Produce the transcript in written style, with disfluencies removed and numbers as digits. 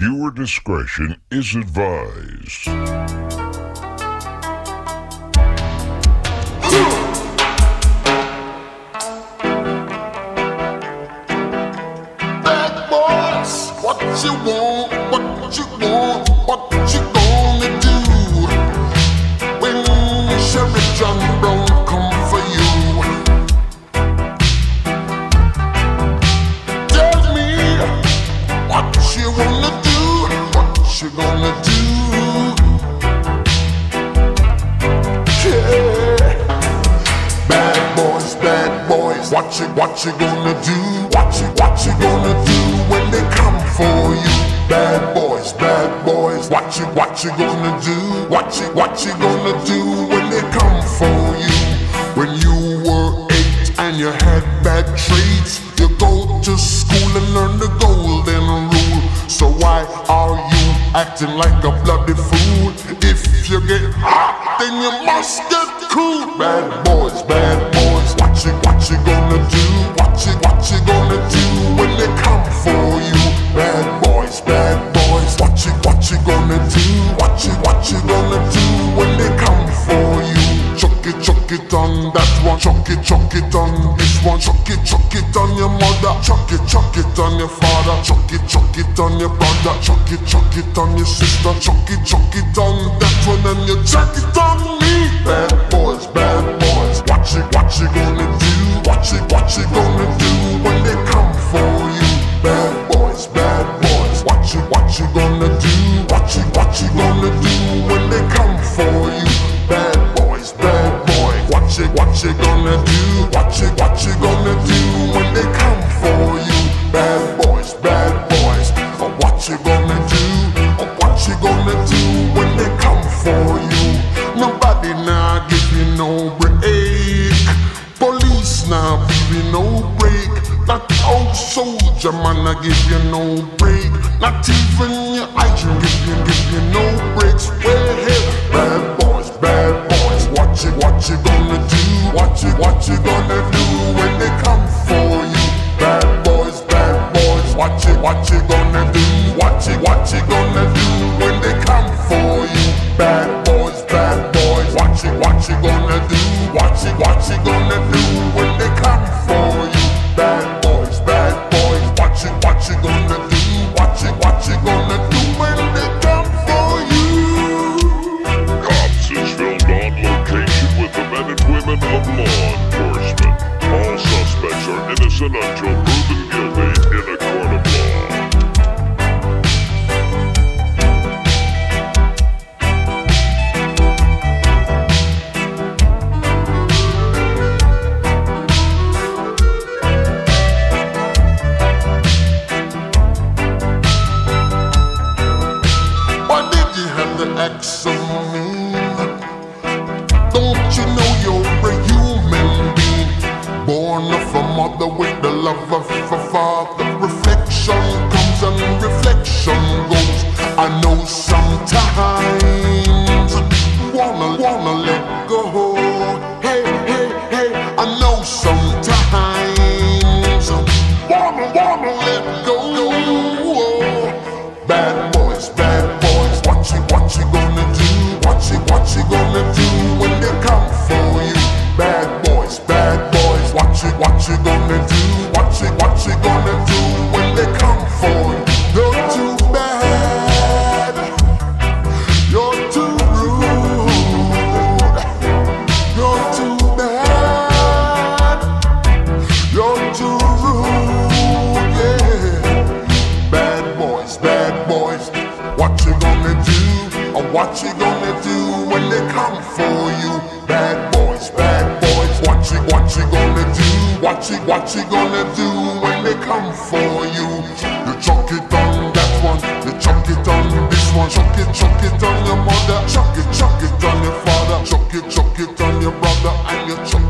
Viewer discretion is advised. Bad boys, what you want, what you want, what you gonna do when Sheriff John Brown come for you? Tell me what you wanna do, what you gonna do? Yeah. Bad boys, what you gonna do? What you gonna do when they come for you? Bad boys, what you gonna do? What you gonna do when they come for you? When you were 8 and you had bad traits, you go to school and learn the golden rule. So why are you acting like a bloody fool? If you get hot, then you must get cool. Bad boys, what you gonna do? What you gonna do when they come for you? Bad boys, what you gonna do? What you gonna do when they come for you? Chuck it on that one, chuck it on this one, chuck it on your mother, chuck it on your father, chuck it on your brother, chuck it on your sister, chuck it on that one, and you chuck it on me. Bad boys, what you gonna do? What you gonna do when they come for you? Bad boys, what you gonna do? What you gonna do when they come for you? Bad boys, what you gonna do? What you gonna do when they come for you? Bad boys, what you gonna do? What you gonna do when they come for you? Nobody now give you no break. Police now give you no break. That old soldier man I give you no break. Not even your agent give you no breaks. Well, hey, bad boys, what you gonna do? What you gonna do when they come for you? Bad boys, what you gonna do? What you gonna do when they come for you? Bad boys, what you gonna do? What you gonna do when they come for you? Bad boys, what you gonna do? What you gonna do when they come for you? Cops is filmed on location with the men and women of law enforcement. All suspects are innocent until proven guilty in a court of law. Acts of me. Don't you know you're a human being, born of a mother with the love of a father? Reflection comes and reflection goes. I know sometimes wanna let go. Hey, I know sometimes wanna let go. Bad boys, what you gonna do? What you gonna do when they come for you? Bad boys, what you gonna do? What you gonna do when they come for you? You're too bad, you're too rude, you're too bad, you're too rude, yeah. Bad boys, what you gonna do? What you gonna do when they come for you? Bad boys, what you gonna do? What you gonna do when they come for you? You chuck it on that one, you chuck it on this one, chuck it on your mother, chuck it on your father, chuck it on your brother, and you chuck